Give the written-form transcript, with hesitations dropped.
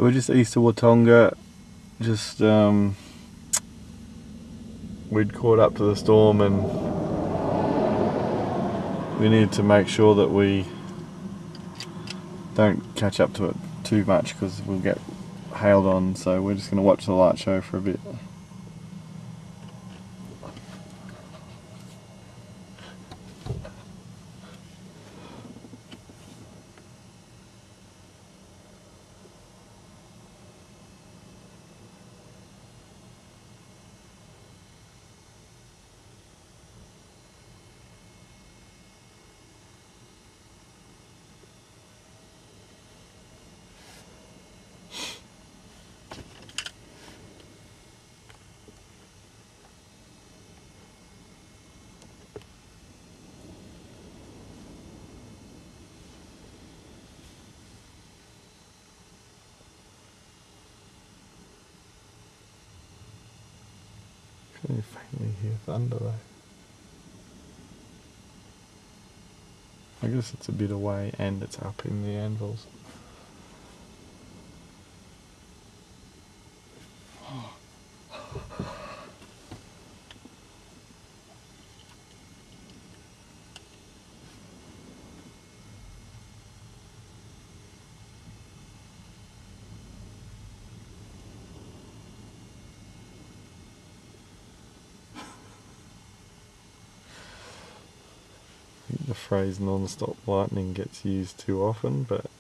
So we're just east of Watonga. Just we'd caught up to the storm and we need to make sure that we don't catch up to it too much because we'll get hailed on. So we're just going to watch the light show for a bit. Can you faintly hear thunder though? I guess it's a bit away and it's up in the anvils. I think the phrase non-stop lightning gets used too often, but